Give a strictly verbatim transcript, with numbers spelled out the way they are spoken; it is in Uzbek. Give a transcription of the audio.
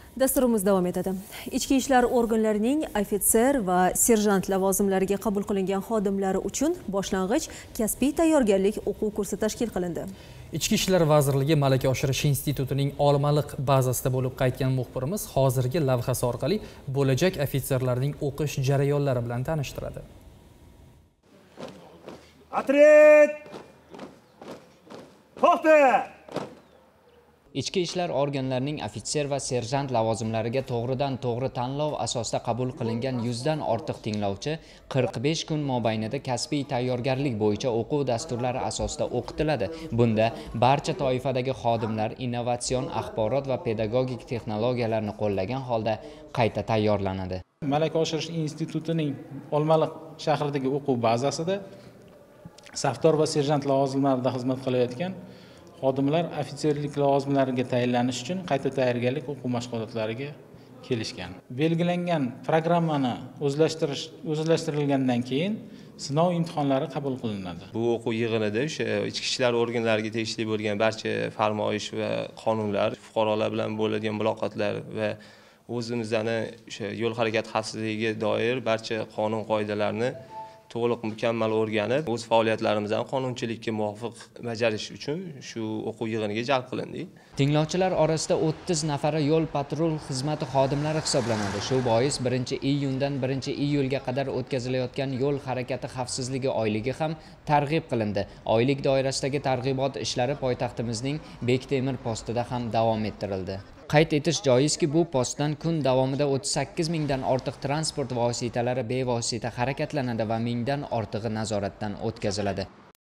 Dasturimiz davom etadi. Ichki ishlar organlarining ofitser va serjant lavozimlariga qabul qilingan xodimlari uchun boshlang'ich kasbiy tayyorgarlik o'quv kursi tashkil qilindi. Ichki ishlar vazirligi malaka oshirish institutining olmaliq bazasida bo'lib qaytgan muxbirimiz hozirgi lavhasi orqali bo'lajak ofitserlarning o'qish jarayonlari bilan tanishtiradi. Atret! To'xta! Ichki ishlar organlarining ofitser va serjant lavozimlariga to'g'ridan to'g'ri tanlov asosida qabul qilingan yuzdan ortiq tinglovchi qirq besh kun mobaynida kasbiy tayyorgarlik bo'yicha o'quv dasturlari asosida o'qitiladi. Bunda barcha toifadagi xodimlar innovatsion axborot va pedagogik texnologiyalarni qo'llagan holda qayta tayyorlanadi. Malaka oshirish institutining Olmaliq shahridagi o'quv bazasida safdor va serjant lavozimlarida xizmat qilayotgan xodimlar ofitserlik lavozimlariga tayinlanish uchun qayta tayyorgarlik o'quv mashg'ulotlariga kelishgan. Belgilangan programmani o'zlashtirish o'zlashtirilgandan keyin sinov imtihonlari qabul qilinadi. Bu o'quv yig'inida o'sha ichki ishlar organlariga tegishli bo'lgan barcha farmoyish va qonunlar, fuqarolar bilan bo'ladigan muloqotlar va o'zimizni o'sha yo'l harakati xavfsizligiga doir barcha qonun qoidalarni to'liq mukammal o'rganib, o'z faoliyatlarimizni qonunchilikka muvofiq bajarish uchun shu o'quv yig'iniga jalb qilindik. Tinglovchilar orasida o'ttiz nafari yo'l patrul xizmati xodimlari hisoblanadi. Shu bois birinchi iyundan birinchi iyulga qadar o'tkazilayotgan yo'l harakati xavfsizligi oyligi ham targ'ib qilindi. Oylik doirasidagi targ'ibot ishlari poytaxtimizning Bektemir postida ham davom ettirildi. Qayd etish joizki, bu postdan kun davomida o'ttiz sakkiz mingdan ortiq transport vositalari bevosita harakatlanadi va mingdan ortig'i nazoratdan o'tkaziladi.